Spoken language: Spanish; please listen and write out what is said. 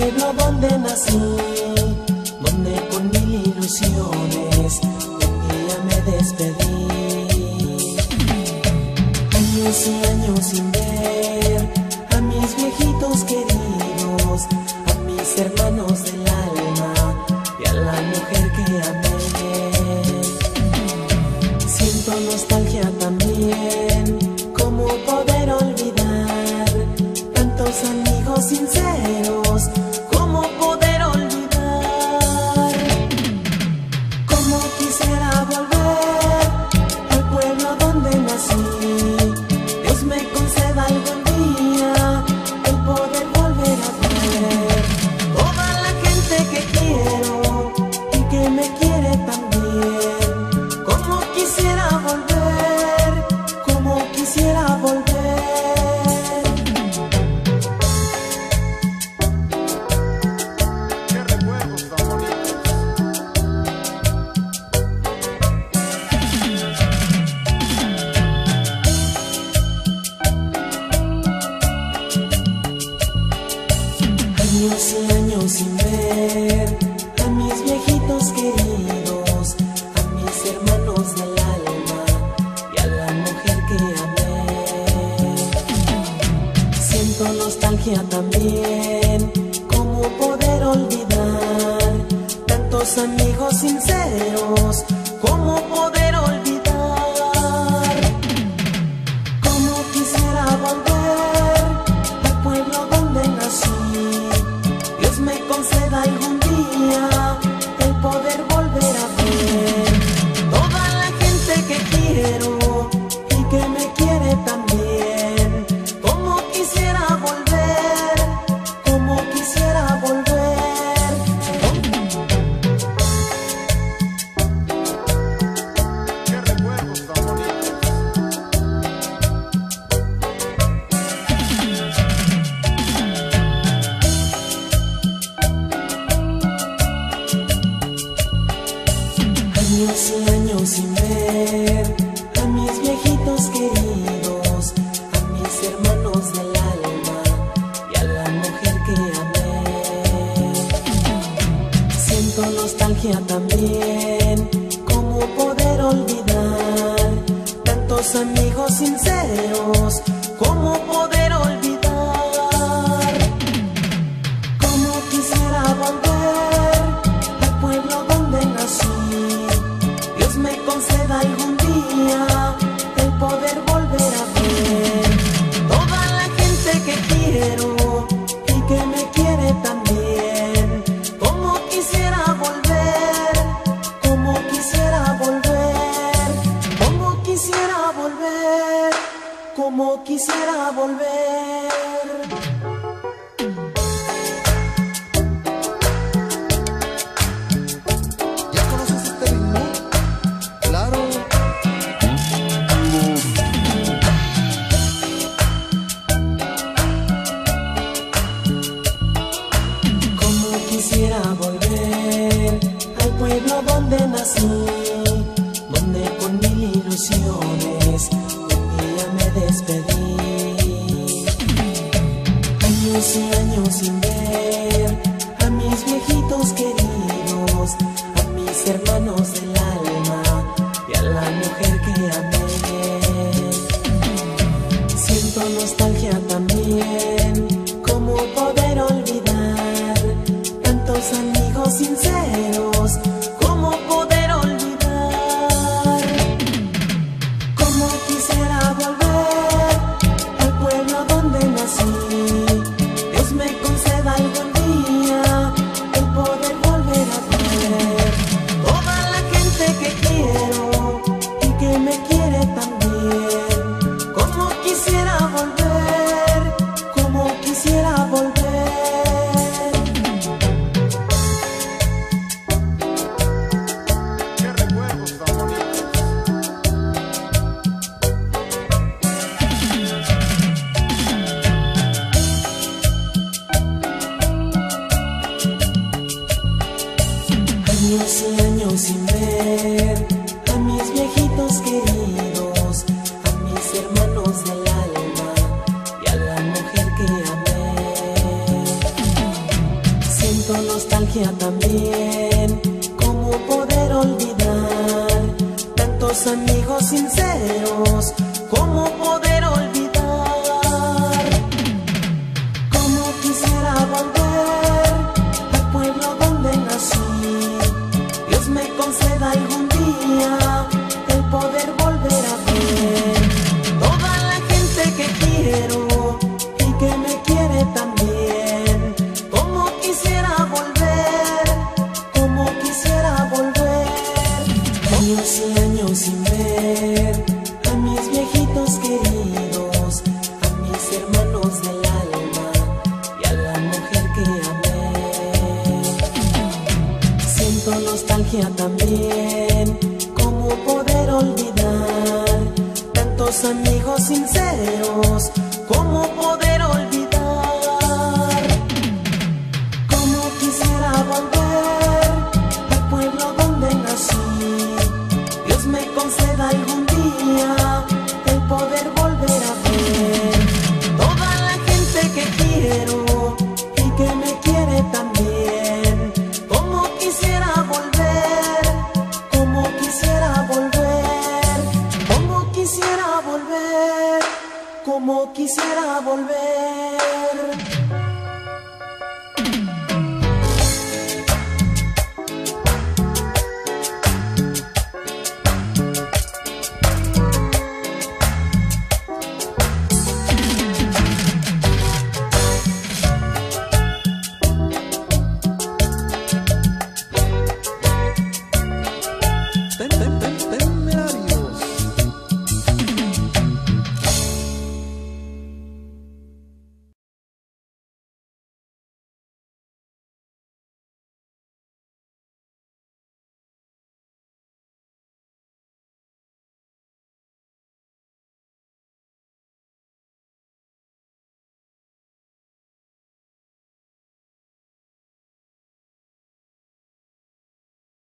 pueblo donde nací, donde con mil ilusiones de ti ya me despedí. Años y años sin ver a mis viejitos queridos, a mis hermanos del alma y a la mujer que amé. Siento nostalgia también, ¿cómo poder olvidar tantos amigos sinceros? ¿Cómo poder olvidar? ¿Cómo quisiera volver al pueblo donde nací? Dios me conceda algún día el poder volver a ver toda la gente que quiero y que me quiere también. ¿Cómo quisiera volver? ¿Cómo quisiera volver? Qué recuerdos tan bonitos. Años y años sin ver a mis viejitos queridos, a mis hermanos del alma y a la mujer que amé. Siento nostalgia también, ¿cómo poder olvidar tantos amigos sinceros? ¿Cómo poder olvidar? ¿Cómo quisiera volver al pueblo donde nací? Dios me conceda algún día el poder volver a ver toda la gente que quiero y que me quiere también. ¿Cómo quisiera volver? ¿Cómo quisiera volver? Qué recuerdos tan bonitos. Años y años sin ver a mis viejitos queridos, a mis hermanos del alma y a la mujer que amé. Siento nostalgia también, ¿cómo poder olvidar tantos amigos sinceros? ¿Cómo poder olvidar? ¿Cómo quisiera volver al pueblo donde nací? Dios me conceda algún día el poder volver a ver toda la gente que quiero y que me quiere también. ¿Cómo quisiera volver? ¿Cómo quisiera volver? ¿Cómo quisiera volver? ¿Cómo quisiera volver? ¿Ya conoces este ritmo? Claro. Como quisiera volver al pueblo donde nací, donde con mil ilusiones de ti ya me despedí. nostalgia también. ¿Cómo poder olvidar tantos amigos sinceros? ¿Cómo poder olvidar? ¿Cómo quisiera volver al pueblo donde nací? Dios me conceda algún día el poder volver a ver toda la gente que quiero y que me quiere también. Como quisiera volver, como quisiera volver. Años y años sin ver a mis viejitos queridos, a mis hermanos del alma y a la mujer que amé. Siento nostalgia también. ¿Cómo poder olvidar tantos amigos sinceros? ¿Cómo poder olvidar? ¿Cómo quisiera volver al pueblo donde nací? Dios me conceda algún día el poder volver a ver toda la gente que quiero y que me quiere también. ¿Cómo quisiera volver? ¿Cómo quisiera volver? ¿Cómo quisiera volver? ¿Cómo quisiera volver?